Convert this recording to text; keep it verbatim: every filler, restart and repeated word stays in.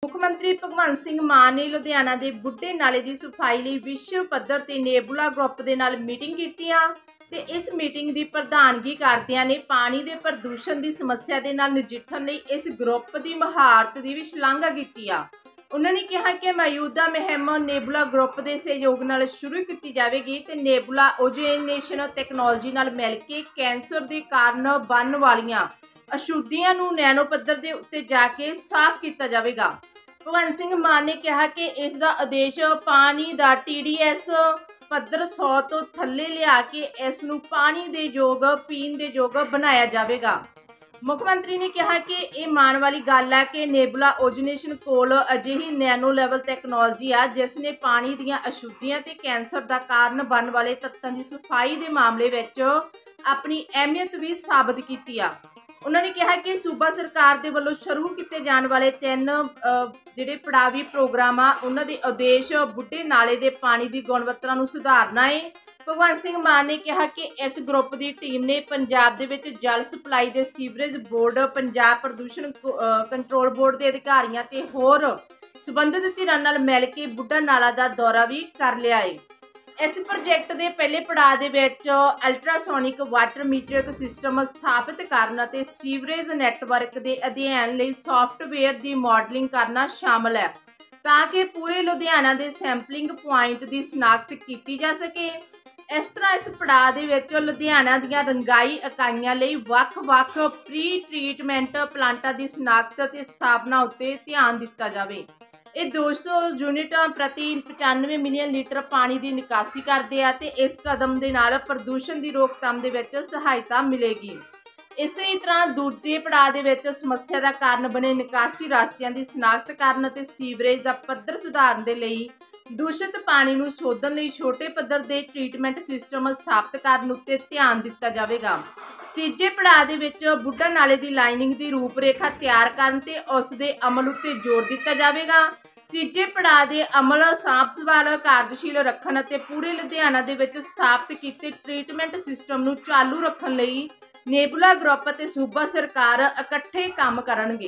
ਮੁੱਖ ਮੰਤਰੀ ਭਗਵੰਤ ਸਿੰਘ ਮਾਨ ਨੇ ਲੁਧਿਆਣਾ ਦੇ ਬੁੱਢੇ ਨਾਲੇ ਦੀ ਸਫਾਈ ਲਈ ਵਿਸ਼ਵ ਪੱਧਰ ਤੇ ਨੇਬੂਲਾ ਗਰੁੱਪ ਦੇ ਨਾਲ ਮੀਟਿੰਗ ਕੀਤੀ ਆ ਤੇ ਇਸ ਮੀਟਿੰਗ ਦੀ ਪ੍ਰਧਾਨਗੀ ਕਰਦਿਆਂ ਨੇ ਪਾਣੀ ਦੇ ਪ੍ਰਦੂਸ਼ਣ ਦੀ ਸਮੱਸਿਆ ਦੇ ਨਾਲ ਨਜਿੱਠਣ ਲਈ ਇਸ ਗਰੁੱਪ ਦੀ ਮਹਾਰਤ ਦੀ ਵੀ ਸ਼ਲਾਘਾ ਕੀਤੀ ਆ। ਉਹਨਾਂ ਨੇ ਕਿਹਾ ਕਿ ਮੌਜੂਦਾ ਮੁਹਿੰਮ ਨੇਬੂਲਾ ਗਰੁੱਪ ਦੇ ਸਹਿਯੋਗ ਨਾਲ ਸ਼ੁਰੂ ਕੀਤੀ ਜਾਵੇਗੀ ਤੇ ਨੇਬੂਲਾ ਓਜ਼ੋਨੇਸ਼ਨ ਟੈਕਨੋਲੋਜੀ ਨਾਲ ਮਿਲ ਕੇ ਕੈਂਸਰ ਦੇ ਕਾਰਨ ਬਣਨ ਵਾਲੀਆਂ ਅਸ਼ੁੱਧੀਆਂ ਨੂੰ ਨੈਨੋ ਪੱਧਰ ਦੇ ਉੱਤੇ ਜਾ ਕੇ ਸਾਫ਼ ਕੀਤਾ ਜਾਵੇਗਾ। ਭਗਵੰਤ ਸਿੰਘ ਮਾਨ ਨੇ ਕਿਹਾ ਕਿ ਇਸ ਦਾ ਉਦੇਸ਼ ਪਾਣੀ ਦਾ ਟੀ ਡੀ ਐਸ ਪੱਧਰ ਸੌ ਤੋਂ ਥੱਲੇ ਲਿਆ ਕੇ ਇਸ ਨੂੰ ਪਾਣੀ ਦੇ ਯੋਗ ਪੀਣ ਦੇ ਯੋਗ ਬਣਾਇਆ ਜਾਵੇਗਾ। ਮੁੱਖ ਮੰਤਰੀ ਨੇ ਕਿਹਾ ਕਿ ਇਹ ਮਾਣ ਵਾਲੀ ਗੱਲ ਹੈ ਕਿ ਨੇਬੂਲਾ ਓਜ਼ੋਨੇਸ਼ਨ ਕੋਲ ਅਜਿਹੀ ਨੈਨੋ ਲੈਵਲ ਟੈਕਨੋਲੋਜੀ ਆ ਜਿਸ ਨੇ ਪਾਣੀ ਦੀਆਂ ਅਸ਼ੁੱਧੀਆਂ ਤੇ ਕੈਂਸਰ ਦਾ ਕਾਰਨ ਬਣਨ ਵਾਲੇ ਤੱਤਾਂ ਦੀ ਸਫਾਈ ਦੇ ਮਾਮਲੇ ਵਿੱਚ ਆਪਣੀ ਅਹਿਮੀਅਤ ਵੀ ਸਾਬਤ ਕੀਤੀ ਆ। ਉਹਨਾਂ ਨੇ ਕਿਹਾ ਕਿ ਸੂਬਾ ਸਰਕਾਰ ਦੇ ਵੱਲੋਂ ਸ਼ੁਰੂ ਕੀਤੇ ਜਾਣ ਵਾਲੇ ਤਿੰਨ ਜਿਹੜੇ ਪੜਾਵੀ ਪ੍ਰੋਗਰਾਮ ਆ ਉਹਨਾਂ ਦੇ ਉਦੇਸ਼ ਬੁੱਢੇ ਨਾਲੇ ਦੇ ਪਾਣੀ ਦੀ ਗੁਣਵੱਤਾ ਨੂੰ ਸੁਧਾਰਨਾ ਹੈ। ਭਗਵੰਤ ਸਿੰਘ ਮਾਨ ਨੇ ਕਿਹਾ ਕਿ ਇਸ ਗਰੁੱਪ ਦੀ ਟੀਮ ਨੇ ਪੰਜਾਬ ਦੇ ਵਿੱਚ ਜਲ ਸਪਲਾਈ ਦੇ ਸੀਵਰੇਜ ਬੋਰਡ, ਪੰਜਾਬ ਪ੍ਰਦੂਸ਼ਣ ਕੰਟਰੋਲ ਬੋਰਡ ਦੇ ਅਧਿਕਾਰੀਆਂ ਤੇ ਹੋਰ ਸਬੰਧਿਤ ਧਿਰਾਂ ਨਾਲ ਮਿਲ ਕੇ ਬੁੱਢਾ ਨਾਲਾ ਦਾ ਦੌਰਾ ਵੀ ਕਰ ਲਿਆ ਹੈ। ਇਸ ਪ੍ਰੋਜੈਕਟ ਦੇ ਪਹਿਲੇ ਪੜਾਅ ਦੇ ਵਿੱਚ ਅਲਟਰਾਸੋਨਿਕ ਵਾਟਰ ਮੀਟਰਿੰਗ ਸਿਸਟਮ ਸਥਾਪਿਤ ਕਰਨ ਅਤੇ ਸੀਵਰੇਜ ਨੈਟਵਰਕ ਦੇ ਅਧਿਐਨ ਲਈ ਸੌਫਟਵੇਅਰ ਦੀ ਮਾਡਲਿੰਗ ਕਰਨਾ ਸ਼ਾਮਲ ਹੈ ਤਾਂ ਕਿ ਪੂਰੇ ਲੁਧਿਆਣਾ ਦੇ ਸੈਂਪਲਿੰਗ ਪੁਆਇੰਟ ਦੀ ਸ਼ਨਾਖਤ ਕੀਤੀ ਜਾ ਸਕੇ। ਇਸ ਤਰ੍ਹਾਂ ਇਸ ਪੜਾਅ ਦੇ ਵਿੱਚ ਲੁਧਿਆਣਾ ਦੀਆਂ ਰੰਗਾਈ ਇਕਾਈਆਂ ਲਈ ਵੱਖ-ਵੱਖ ਪ੍ਰੀ ਟ੍ਰੀਟਮੈਂਟ ਪਲਾਂਟਾਂ ਦੀ ਸ਼ਨਾਖਤ ਅਤੇ ਸਥਾਪਨਾ ਉੱਤੇ ਧਿਆਨ ਦਿੱਤਾ ਜਾਵੇ। ਇਹ ਦੋ ਸੌ ਯੂਨਿਟ ਪ੍ਰਤੀ ਪਚਾਨਵੇਂ ਮਿਲੀਅਨ ਲੀਟਰ ਪਾਣੀ ਦੀ ਨਿਕਾਸੀ ਕਰਦੇ ਆ ਤੇ ਇਸ ਕਦਮ ਦੇ ਨਾਲ ਪ੍ਰਦੂਸ਼ਣ ਦੀ ਰੋਕਥਾਮ ਦੇ ਵਿੱਚ ਸਹਾਇਤਾ ਮਿਲੇਗੀ। ਇਸੇ ਤਰ੍ਹਾਂ ਦੂਜੇ ਪੜਾਅ ਦੇ ਵਿੱਚ ਸਮੱਸਿਆ ਦਾ ਕਾਰਨ ਬਣੇ ਨਿਕਾਸੀ ਰਸਤਿਆਂ ਦੀ ਸ਼ਨਾਖਤ ਕਰਨ ਅਤੇ ਸੀਵਰੇਜ ਦਾ ਪੱਧਰ ਸੁਧਾਰਨ ਦੇ ਲਈ ਦੂਸ਼ਿਤ ਪਾਣੀ ਨੂੰ ਸੋਧਣ ਲਈ ਛੋਟੇ ਪੱਧਰ ਦੇ ਟ੍ਰੀਟਮੈਂਟ ਸਿਸਟਮ ਸਥਾਪਿਤ ਕਰਨ ਉੱਤੇ ਧਿਆਨ ਦਿੱਤਾ ਜਾਵੇਗਾ। ਤੀਜੇ ਪੜਾਅ ਦੇ ਵਿੱਚ ਬੁੱਢਾ ਨਾਲੇ ਦੀ ਲਾਈਨਿੰਗ ਦੀ ਰੂਪਰੇਖਾ ਤਿਆਰ ਕਰਨ ਤੇ ਉਸ ਦੇ ਅਮਲ ਉੱਤੇ ਜ਼ੋਰ ਦਿੱਤਾ ਜਾਵੇਗਾ। ਤੀਜੇ ਪੜਾਅ ਦੇ ਅਮਲ ਸਾਂਭ ਸੰਭਾਲ ਕਾਰਜਸ਼ੀਲ ਰੱਖਣ ਅਤੇ ਪੂਰੇ ਲੁਧਿਆਣਾ ਦੇ ਵਿੱਚ ਸਥਾਪਿਤ ਕੀਤੇ ਟ੍ਰੀਟਮੈਂਟ ਸਿਸਟਮ ਨੂੰ ਚਾਲੂ ਰੱਖਣ ਲਈ ਨੇਬੂਲਾ ਗਰੁੱਪ ਅਤੇ ਸੂਬਾ ਸਰਕਾਰ ਇਕੱਠੇ ਕੰਮ ਕਰਨਗੇ।